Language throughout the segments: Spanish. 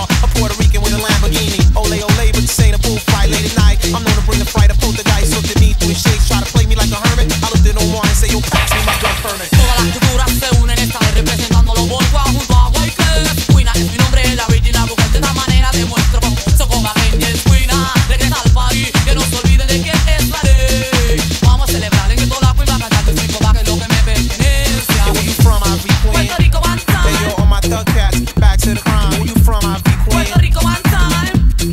A Puerto Rican with a Lamborghini. Ole, ole, but this ain't a bullfight. Late at night, I'm known to bring the fright. A poltergeist looked at me through his shades, try to play me like a hermit. I looked at Omar and say, yo, pass me my gun permit. Todas las culturas se unen esta vez representando los Boricua junto a Wyclef. Quina es mi nombre, la original vocal de esta manera demuestro como Socoba Angels. Quina, regresa al party, que no se olviden de quién es la ley. Vamos a celebrar en el Tolaco y va a cantar tu cinco que es lo que me pertenece a Yo, where mí. you from, Ivory Queen? Puerto Rico one Hey, time, yo, all my thug cats, back to the crime. Where you from, Ivory Queen? Puerto Rico one time.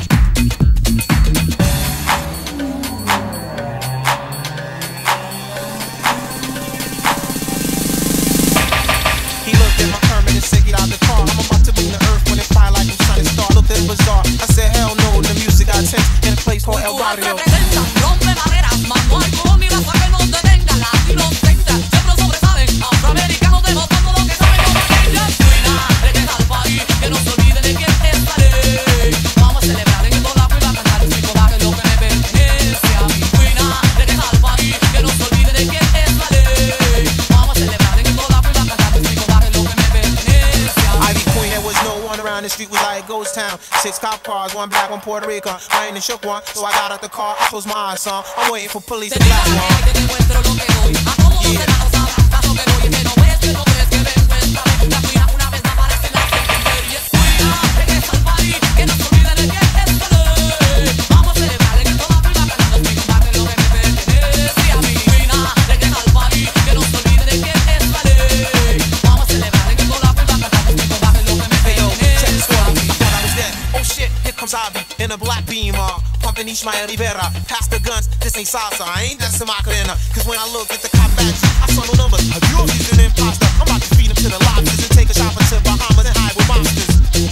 He looked at my permit and said, get out the car. I'm about to bring the earth when it fire like a shining star. Looked at bizarre. I said, hell no, the music got tense in a place called El Culturas Barrio. representan, rompe barreras, mando al con y raza que nos detenga. Latinos centra, siempre sobresalen, afroamericanos demostrando lo que saben como aquellas. Quina, regresa al país, que no se olviden de quién es la ley. Vamos a celebrar en el Tolaco y va a cantar un cinco que es lo que me pertenece a mí. Quina, regresa al país, que no se olviden de quién es la ley. Vamos a celebrar en el Tolaco y va a cantar un cinco que es lo que me pertenece a mí. Ivy Queen, there was no one around the street, was like ghost town. 6 cop cars, 1 black, 1 Puerto Rican. I ain't the shook one, so I got out the car, I closed my eyes, son. I'm waiting for police Te to digo black la one. que te demuestro lo que doy. A todos los hermanos sabrás paso que doy. Que no ves, que no ves, que ven, pues esta vez la Quina una vez me aparece en la secundaria. Y es Quina, regresa al país, que no se olviden de quién es la ley. Vamos a celebrar en el Tolaco y va a cantar los cinco que es lo que me pertenece a mí. Quina, regresa al país, que no se olviden de quién es la ley. Vamos a celebrar en el Tolaco y va a cantar los cinco que es lo que me Hey, yo, check the pertenece a story, mí. I thought I was dead. Oh shit, here comes Ivy in a black Beamer, pumping Ishmael Rivera. Pass the guns, this ain't salsa, I ain't dancing Macarena. Cause when I look at the cop badge, I saw no numbers. He's an imposter, I'm about to feed him to the lobsters and take a shot to Bahamas and hide with monsters.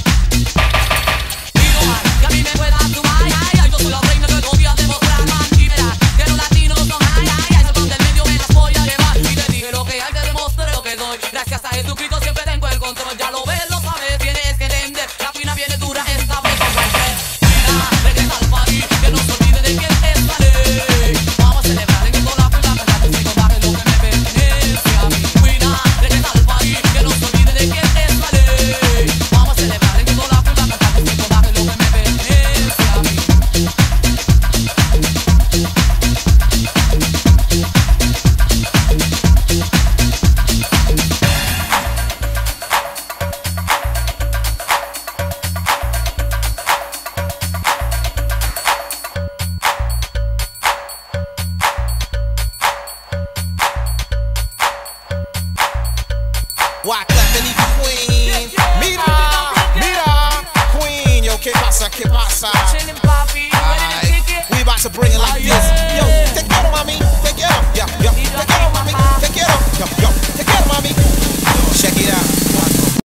Y no hay que a mí me pueda sumar, ay, ay, yo soy la reina que voy a demostrar, mantivera, que los latinos son, ay, ay, ay, salvan del medio, me las voy a llevar, y te dije lo que hay, te demostré lo que doy, gracias a Jesucristo siempre tengo el control, ya lo ves, lo sabes, tienes que entender, la Quina viene dura, esta vez con Wyclef. Quina, regresa al país, que no se olvide de quién es la ley, vamos a celebrar en el Tolaco y va a cantar un cinco que es lo que me pertenece a mí. Quina, regresa al país, que no se olvide de quién es la ley, vamos a celebrar en el Tolaco y va a cantar un cinco que es lo que me pertenece a mí. Wyclef and Ivy Queen. Mira, mira, Queen. Yo, ¿qué pasa, qué pasa? Chillin', papi, ready to kick it. We about to bring it like this.